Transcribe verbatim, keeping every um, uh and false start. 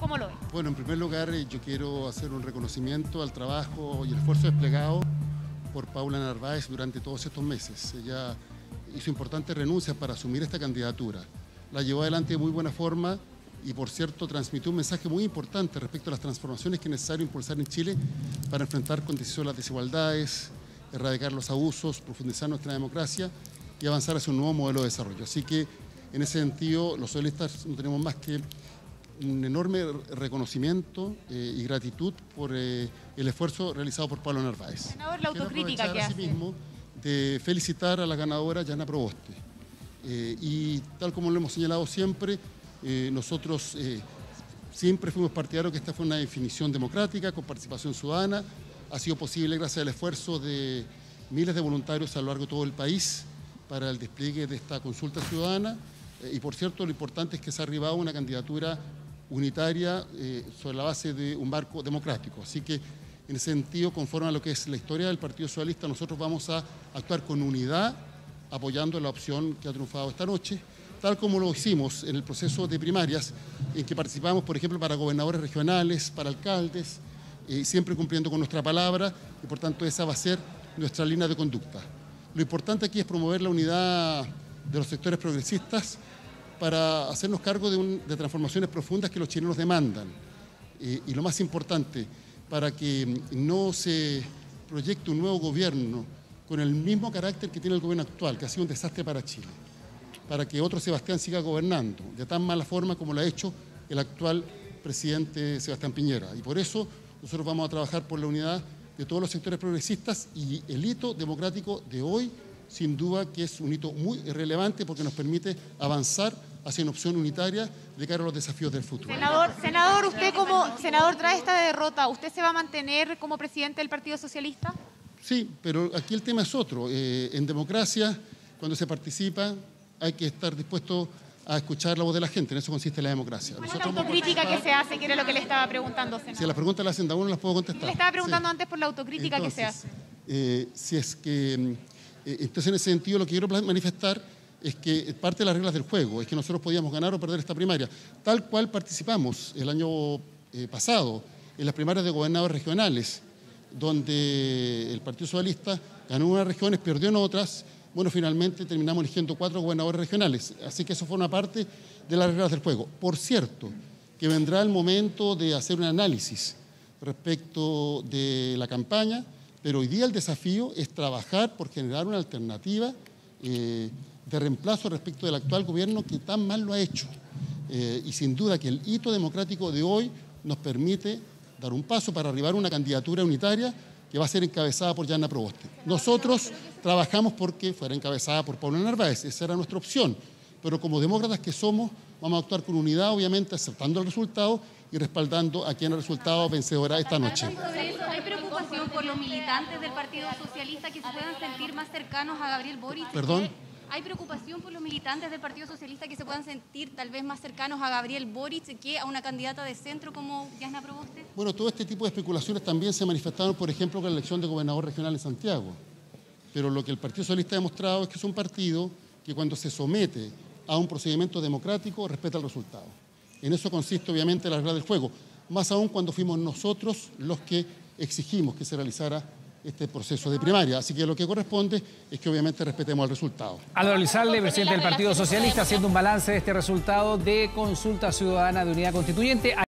¿Cómo lo ven? Bueno, en primer lugar, eh, yo quiero hacer un reconocimiento al trabajo y el esfuerzo desplegado por Paula Narváez durante todos estos meses. Ella hizo importantes renuncias para asumir esta candidatura. La llevó adelante de muy buena forma y, por cierto, transmitió un mensaje muy importante respecto a las transformaciones que es necesario impulsar en Chile para enfrentar con decisión las desigualdades, erradicar los abusos, profundizar nuestra democracia y avanzar hacia un nuevo modelo de desarrollo. Así que, en ese sentido, los socialistas no tenemos más que un enorme reconocimiento eh, y gratitud por eh, el esfuerzo realizado por Paula Narváez. Senador, la autocrítica Quiero que hace. asimismo de felicitar a la ganadora Yana Proboste. Eh, y tal como lo hemos señalado siempre, eh, nosotros eh, siempre fuimos partidarios que esta fue una definición democrática, con participación ciudadana. Ha sido posible gracias al esfuerzo de miles de voluntarios a lo largo de todo el país para el despliegue de esta consulta ciudadana. Eh, y por cierto, lo importante es que se ha arribado a una candidatura unitaria eh, sobre la base de un marco democrático. Así que, en ese sentido, conforme a lo que es la historia del Partido Socialista, nosotros vamos a actuar con unidad, apoyando la opción que ha triunfado esta noche, tal como lo hicimos en el proceso de primarias, en que participamos, por ejemplo, para gobernadores regionales, para alcaldes, eh, siempre cumpliendo con nuestra palabra, y por tanto esa va a ser nuestra línea de conducta. Lo importante aquí es promover la unidad de los sectores progresistas para hacernos cargo de, un, de transformaciones profundas que los chilenos demandan. Eh, y lo más importante, para que no se proyecte un nuevo gobierno con el mismo carácter que tiene el gobierno actual, que ha sido un desastre para Chile, para que otro Sebastián siga gobernando de tan mala forma como lo ha hecho el actual presidente Sebastián Piñera. Y por eso nosotros vamos a trabajar por la unidad de todos los sectores progresistas, y el hito democrático de hoy, sin duda que es un hito muy relevante porque nos permite avanzar hacia una opción unitaria de cara a los desafíos del futuro. Senador, senador, usted como senador tras esta derrota, ¿usted se va a mantener como presidente del Partido Socialista? Sí, pero aquí el tema es otro. Eh, en democracia, cuando se participa, hay que estar dispuesto a escuchar la voz de la gente. En eso consiste la democracia. ¿Cuál es la autocrítica que se hace? Que era lo que le estaba preguntando, senador. Si las preguntas las hacen a uno, las puedo contestar. Le estaba preguntando sí. antes por la autocrítica Entonces, que se hace. Eh, si es que... Eh, entonces, en ese sentido, lo que quiero manifestar es que parte de las reglas del juego es que nosotros podíamos ganar o perder esta primaria, tal cual participamos el año eh, pasado en las primarias de gobernadores regionales, donde el Partido Socialista ganó unas regiones, perdió en otras. Bueno, finalmente terminamos eligiendo cuatro gobernadores regionales, así que eso fue una parte de las reglas del juego. Por cierto, que vendrá el momento de hacer un análisis respecto de la campaña, pero hoy día el desafío es trabajar por generar una alternativa eh, de reemplazo respecto del actual gobierno que tan mal lo ha hecho. Eh, y sin duda que el hito democrático de hoy nos permite dar un paso para arribar a una candidatura unitaria que va a ser encabezada por Yana Proboste. Nosotros trabajamos porque fuera encabezada por Paula Narváez, esa era nuestra opción, pero como demócratas que somos, vamos a actuar con unidad, obviamente, aceptando el resultado y respaldando a quien ha resultado vencedora esta noche. Sobre eso, ¿hay preocupación por los militantes del Partido Socialista que se puedan sentir más cercanos a Gabriel Boric? ¿Perdón? ¿Hay preocupación por los militantes del Partido Socialista que se puedan sentir tal vez más cercanos a Gabriel Boric que a una candidata de centro como Yana Proboste? Bueno, todo este tipo de especulaciones también se manifestaron, por ejemplo, con la elección de gobernador regional en Santiago. Pero lo que el Partido Socialista ha demostrado es que es un partido que, cuando se somete a un procedimiento democrático, respeta el resultado. En eso consiste, obviamente, la regla del juego, más aún cuando fuimos nosotros los que exigimos que se realizara este proceso de primaria. Así que lo que corresponde es que obviamente respetemos el resultado. Álvaro Elizalde, presidente del Partido Socialista, haciendo un balance de este resultado de consulta ciudadana de unidad constituyente.